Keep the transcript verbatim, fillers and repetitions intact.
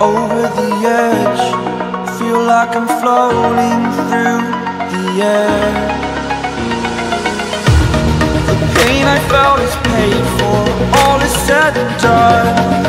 over the edge. Feel like I'm floating through the air. The pain I felt is paid for, all is said and done.